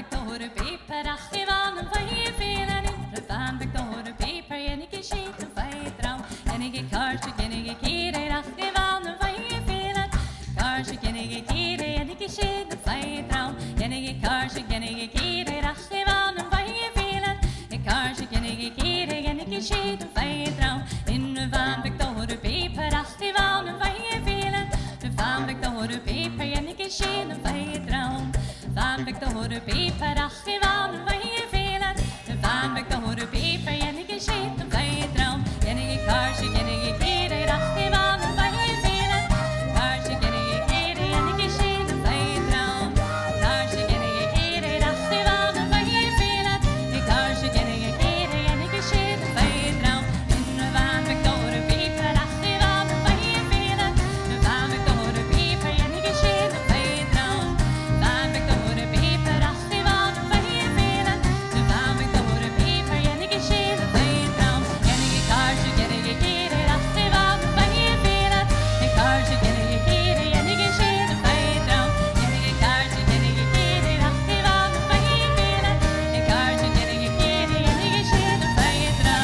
door de peper, ach, je van een van je velen in. De van bek door de peper, en ik is sheet een van je trouw. En ik kaartje, en ik keren, ach, je van een van je velen. Kaartje, en ik keren, en ik is sheet een van je trouw. En ik kaartje, en ik keren, ach, je van een van je velen. Ik kaartje, en ik keren, en ik is sheet een van je trouw. In de van bek door de peper, ach, je van een van je velen. De van bek door de peper, en ik is sheet een van je trouw. Van bek door de peper, ach, je van een van je velen. De van bek door de peper, en ik is sheet een van je trouw. En ik kaartje, en ik keren, ach, je van een van je velen. Kaartje, en ik keren, en ik is sheet een van je trouw. Kaartje, en ik keren, ach, je van een van je velen. Ik kaartje, en ik keren, en ik is sheet een van je trouw. In de van bek door de peper, ach, je van een van je velen. De van bek door de peper, en ik is sheet een van je trouw. Van bek door de peper, ach, je van een van je velen. De van bek door de peper, en ik is sheet een van je trouw. En ik kaartje, en ik keren, ach, je van een van je velen. Ik kaartje, en ik keren, en ik is sheet een van je trouw. En ik kaartje, en ik keren, ach, je van een van je velen. Ik kaartje, en ik keren, en ik is sheet een van je trouw.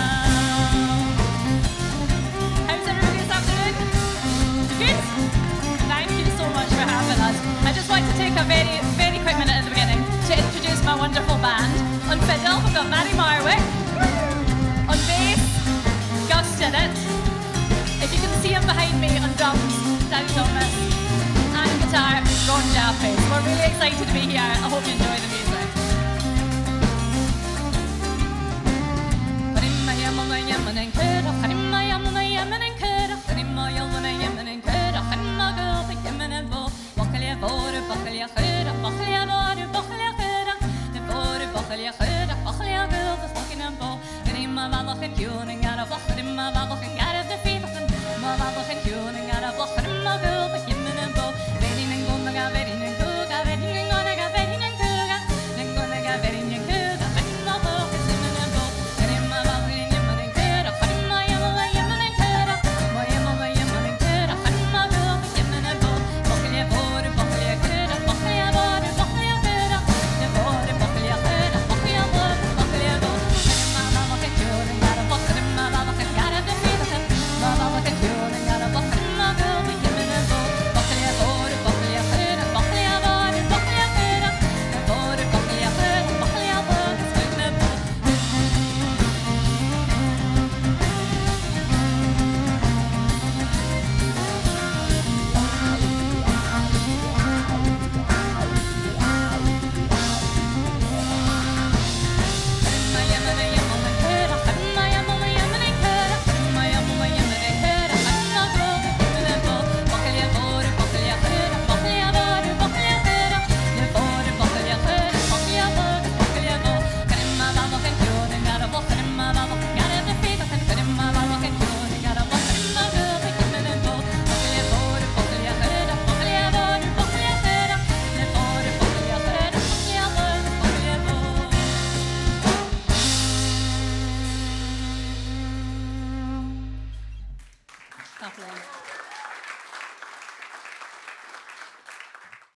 How's everybody this afternoon? Good? Thank you so much for having us. I just want to take a very quick minute at the beginning to introduce my wonderful band. On fiddle, we've got Mary Marwick. On bass, Gus Stinnett. If you can see him behind me on drums, Danny Thomas. And on guitar, Ron Jaffe. So we're really excited to be here. I hope you enjoy the music. Lovely.